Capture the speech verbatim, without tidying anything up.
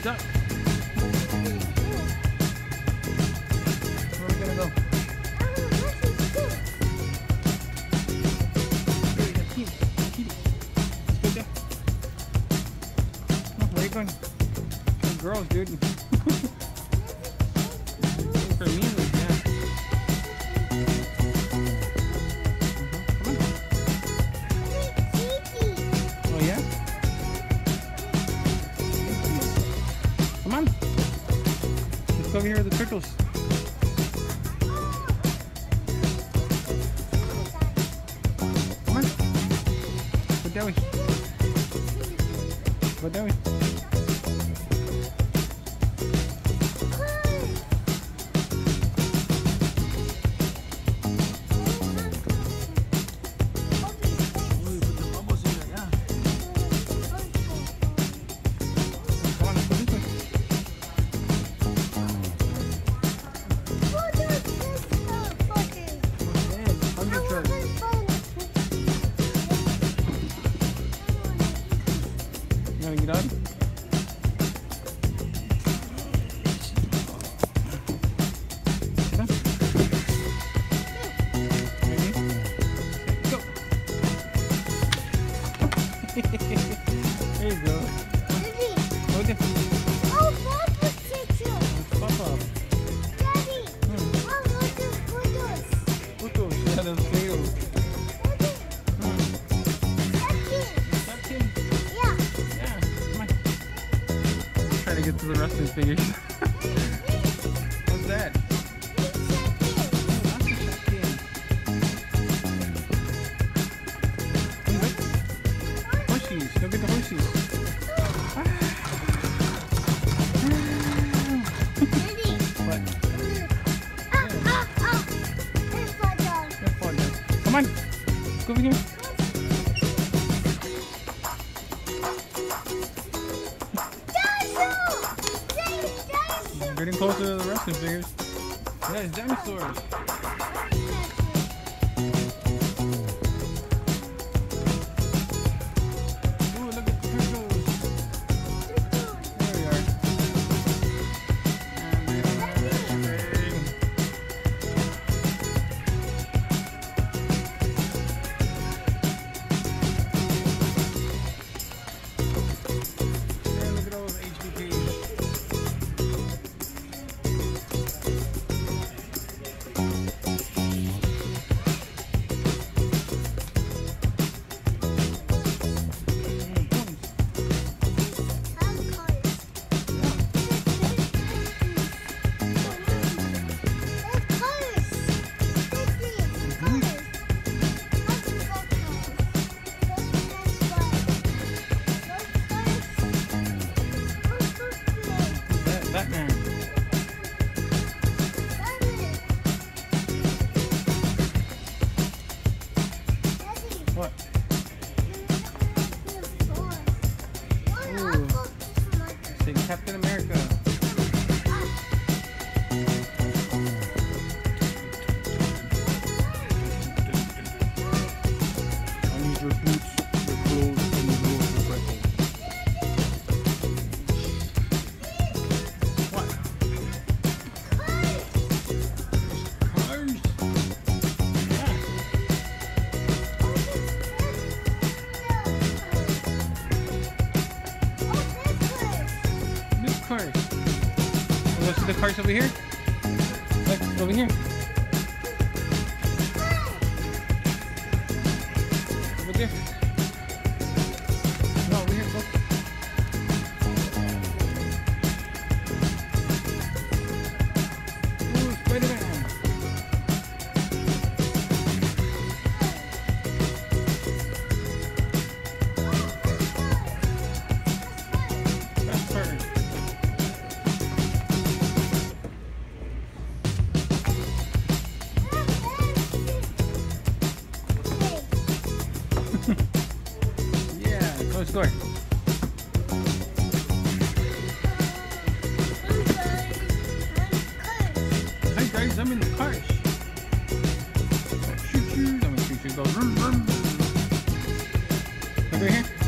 duck. Where are we gonna go? Here we go. Kitty. Kitty. Let's go there. Oh, where are you going? Good girls, dude. For me, yeah. Oh yeah? Come on. Let's go over here with the turtles. Come on. Go that way. Go that way. You wanna get on? There you go. Daddy. Okay. Oh, Papa picture. Papa. Daddy. Hmm. I want the photos. Photos. Yeah, those Play-Doh. Hmm. Second. Yeah. Yeah. Come on. I'm trying to get to the rest of the figures. What's that? Horseshoes. Go get the horseshoes. Daddy. What? Ah, ah, ah. It's for dog. That's fun, guys. Come on. Let's go over here. Dinosaur! Getting closer to the wrestling figures. Yeah, it's dinosaurs. Ooh, look at the turtles. There we are. And they don't have anything. Yeah, look at all those H D Ps. Batman. What? Ooh. Say Captain America. I need your boots, your clothes, and your motorcycle. What? Cars? Yeah. New cars. You want to see the cars over here? Look, over here. Over there. No, over here, go. Ooh, Spider-Man. That's perfect. Yeah, close door. Hi guys, I'm in the car. Shoot you. I'm gonna shoot you. Go. Vroom, vroom. Over here.